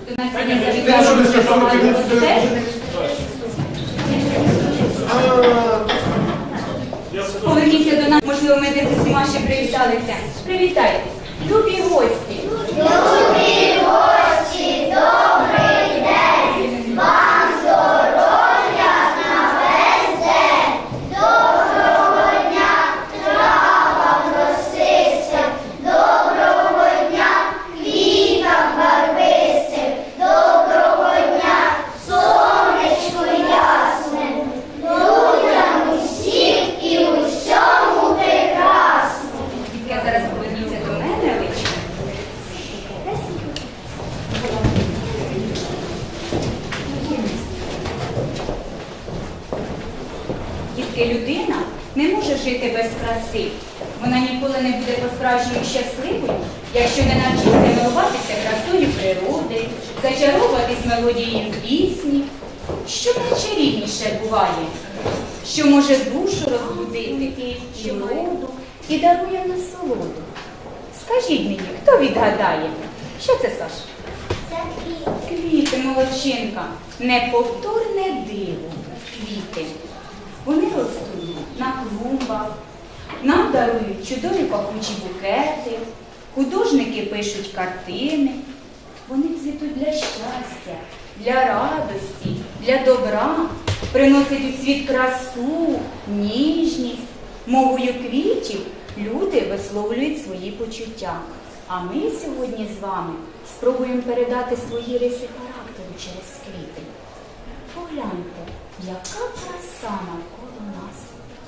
До нас сьогодні завітали багато гостей. Поверніться до нас, можливо, ми десь з усіма ще привіталися. Привітайтесь. Любі гості. Любі гості, добрий день. Вам здоров'я на весь день. Доброго дня, травам росистим. Доброго дня, квітам барвистим. Доброго дня, сонечку ясним. Людям усім і усьому прекрасному. Я зараз поверніться до мене, Олечка. Дітки, людина не може жити без краси. Вона ніколи не буде по-справжньому щасливою, якщо не навчиться милуватися красою природи, зачаровуватись мелодією пісні. Що найчарівніше буває, що може душу розбудити, природу і дарує насолоду. Скажіть мені, хто відгадає? Що це, Саш? Це квіт. Квіти, молодчинка, неповторне диво. Квіти. Вони ростуть на клумбах, нам дарують чудові пахучі букети, художники пишуть картини. Вони цвітуть для щастя, для радості, для добра, приносять у світ красу, ніжність. Мовою квітів люди висловлюють свої почуття. А ми сьогодні з вами спробуємо передати свої риси характеру через квіти. Погляньте, яка краса навколо нас.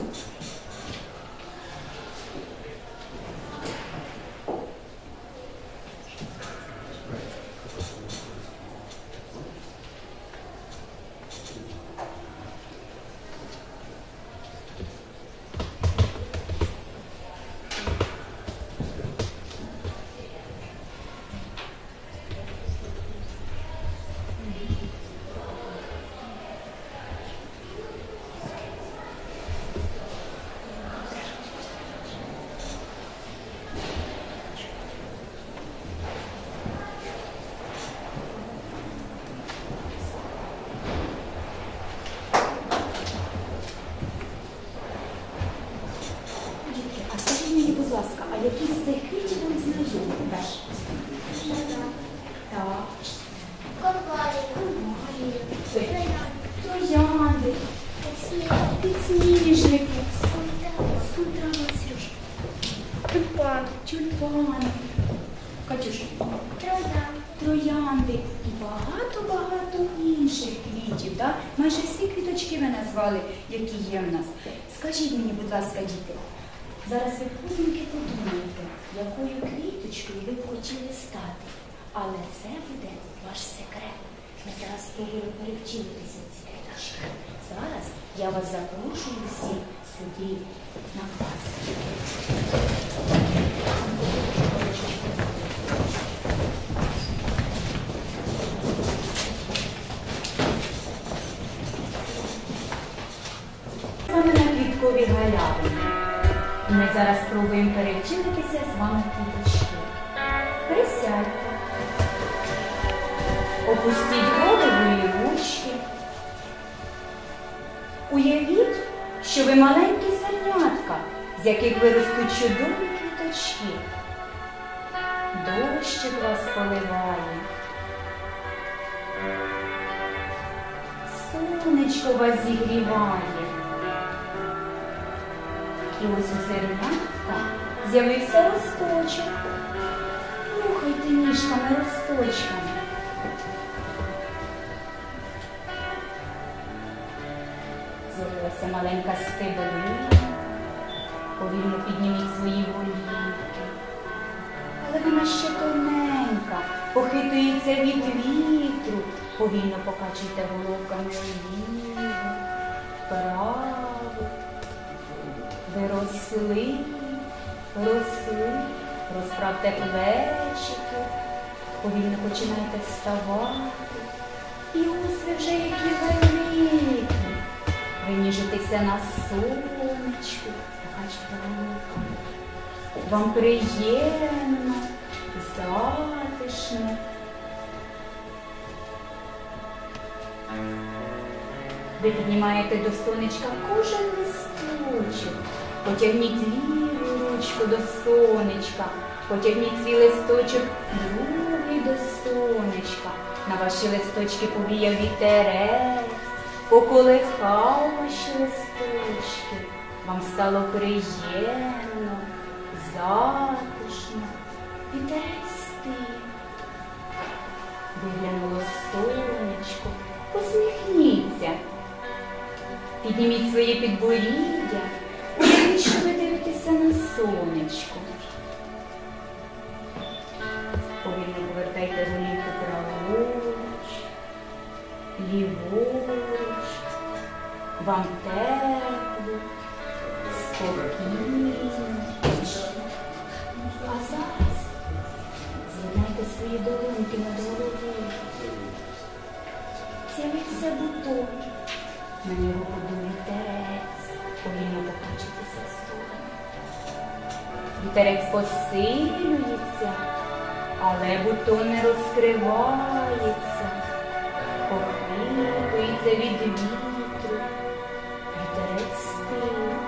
А скажіть мені, будь ласка, а які з цих квітів вам знайомі? Так. Троянди. Підсніжники. Сунтрава, Сережа. Тюльпани. Катюша. Троянди. І багато-багато інших квітів. Так? Майже всі квіточки ви назвали, які є в нас. Скажіть мені, будь ласка, діти, зараз ви худеньки подумаєте, якою квіточкою ви б хотіли стати. Але це буде ваш секрет. Ми зараз спробуємо перевчитися ці квіточки. Зараз я вас запрошую всі сюди на клас. Саме на квітковій галявині. Ми зараз спробуємо перевчитися з вами квіточки. Присядьте. Опустіть голову і ручки. Уявіть, що ви маленькі зернятка, з яких виростуть чудові квіточки. Дощик вас поливає. Сонечко вас зігріває. І ось у зернятка з'явився росточок. Рухайте ніжками росточками. З'явилася маленька стеблина. Повільно підніміть свої голівки. Але вона ще тоненька, похитується від вітру. Повільно покачуйте головками вліво, вправо. Ви росли, розправте плечики, повільно починаєте вставати. І ось ви вже які великі. Ви ніжитеся на сонечку, покачуйте головками. Вам приємно, затишно. Ви піднімаєте до сонечка кожен листочок. Потягніть ліву ручку до сонечка. Потягніть свій листочок другий до сонечка. На ваші листочки повіяв вітерець, поколихав ваші листочки. Вам стало приємно, затишно. Вітерець стих. Виглянуло сонечко. Посміхніться. Підніміть своє підборіддя. Уявіть, що ви дивитеся на сонечко. Повільно повертайте голівку праворуч, ліворуч. Вам тепло, спокійно. А зараз з'єднайте свої долоньки над головою. З'явився бутон. На нього подує вітерець. Повільно покачатися в сторону. Вітерець посилюється, але бутон не розкривається. Похитується від вітру. Вітерець стих.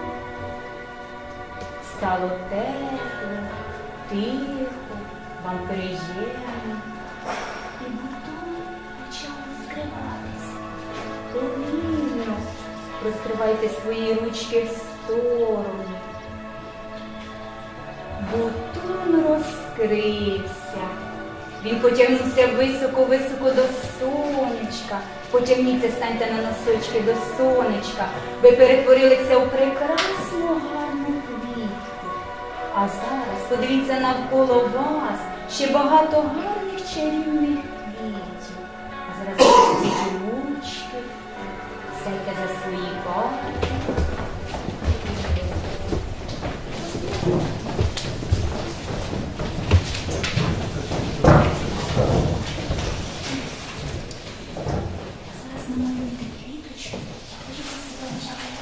Стало тепло, тихо, вам приємно. І бутон почав розкриватися. Повільно розкривайте свої ручки в сторону. Бутон розкрився. Він потягнувся високо-високо до сонечка. Потягніться, станьте на носочки до сонечка. Ви перетворилися у прекрасну гарну квітку. А зараз подивіться навколо вас ще багато гарних чарівних квітів. А зараз розкрийте ручки, сядьте за свої парти. Зараз намалюйте квіточку, дуже красиво виглядає.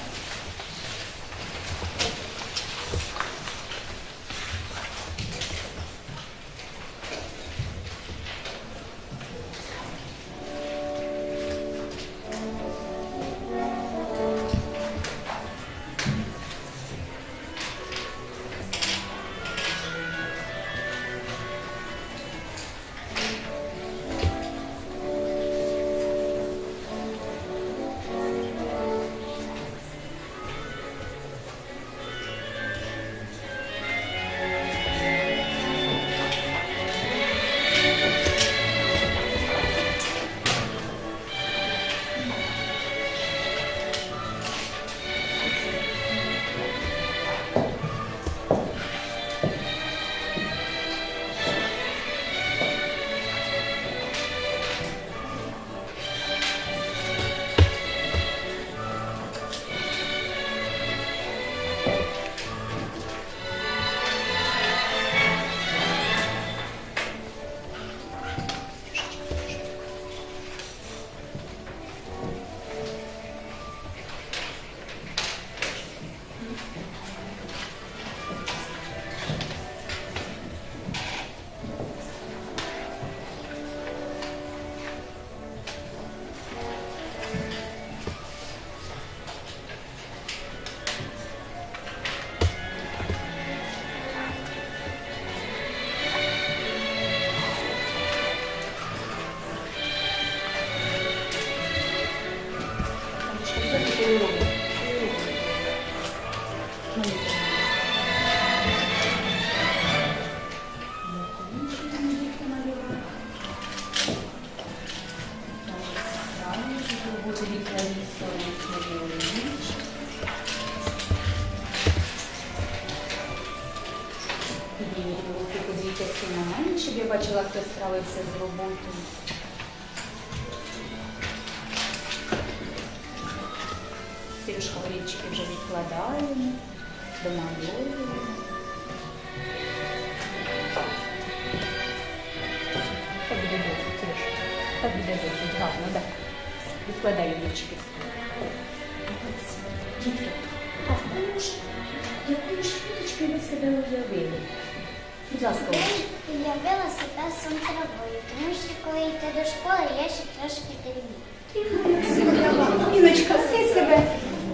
Подивіться всі на мене, щоб я бачила, хто справився з роботою. Сережка, олівчики вже відкладаємо, домальовуємо. Так буде досить, Сережка. Так буде досить, гарно, так. Відкладаю олівчики. Дітки, а якою ж квіточкою ви себе уявили? Будь ласка, Уявила себе сумтравою, тому що коли йти до школи, я ще трошки дерев'яна. Ти Іночка, ти себе.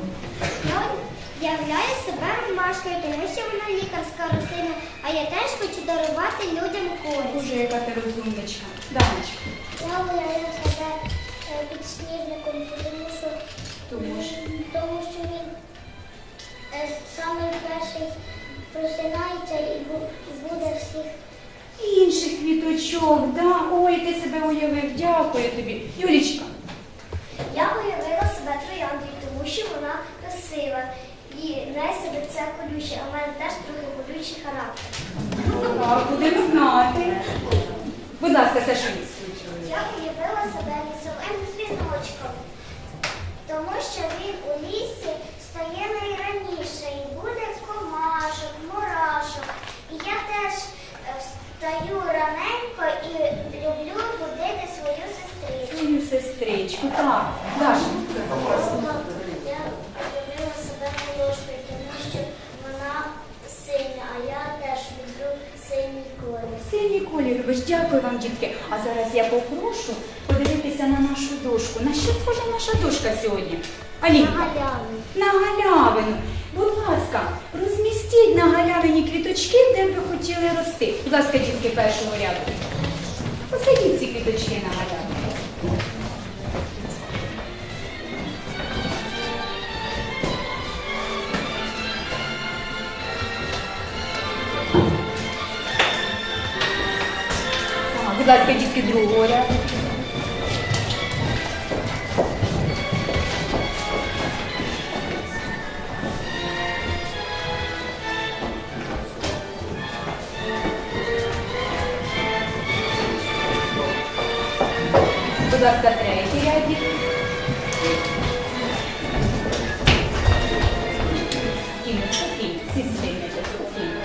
Я являю себе ромашкою, тому що вона лікарська рослина, а я теж хочу дарувати людям користь. Боже, яка ти розумничка. Даночка. Я уявляю себе підсніжником, тому що він саме перший просинається і буде всіх. Інших квіточок, да. Ой, ти себе уявив. Дякую тобі. Юлічка. Я уявила себе трояндою, тому що вона красива. І неї себе це колюче, а в мене теж трохи колючий характер. Так, будемо знати. Будь ласка, Саша. Я уявила себе лісовим дзвіночком, тому що він у лісі стає найраніше і буде комашок, мурашок. І я теж встаю раненько і люблю будити свою сестричку. Свою сестричку, так. Даша. Я уявила себе молошкою, тому що вона синя, а я теж люблю синій колір. Синій колір любиш. Дякую вам, дітки. А зараз я попрошу подивитися на нашу дошку. На що схожа наша дошка сьогодні? Алінка. На галявину. На галявину. Будь ласка, розмістіть на галявині квіточки, де б ви хотіли рости. Будь ласка, дітки першого ряду. Посадіть ці квіточки на галявину. Так, будь ласка, дітки другого ряду. Будь ласка, третій ряд. Спокійно, спокійно, всі сильніше, спокійно.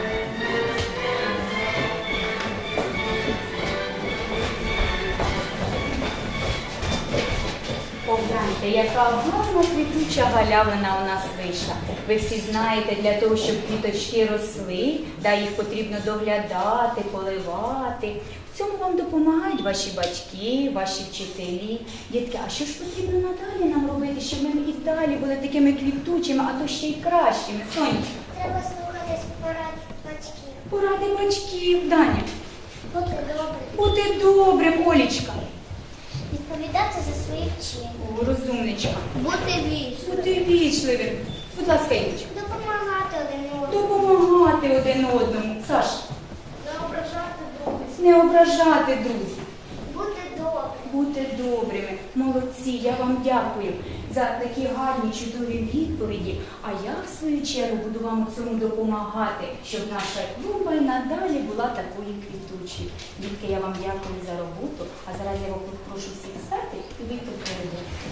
Погляньте, яка гарна квітуча галявина у нас вийшла. Ви всі знаєте, для того, щоб квіточки росли, да, їх потрібно доглядати, поливати. В цьому вам допомагають ваші батьки, ваші вчителі. Дітки, а що ж потрібно надалі нам робити, щоб ми і далі були такими квітучими, а то ще й кращими? Сонечко. Треба слухатись порад батьків. Поради батьків, Даня. Бути добрим. Бути добрим, Олічка. Відповідати за свої вчинки. О, розумничка. Бути вічним. Бути вічливим. Будь ласка, Ілочка. Допомагати один одному. Допомагати один одному. Саш, Не ображати друзів. не ображати друзів. Бути добрим. Бути добрими. Молодці, я вам дякую за такі гарні, чудові відповіді. А я, в свою чергу, буду вам у цьому допомагати, щоб наша клумба і надалі була такою квітучою. Дітки, я вам дякую за роботу, а зараз я вас прошу всіх стати і вийти в коридор.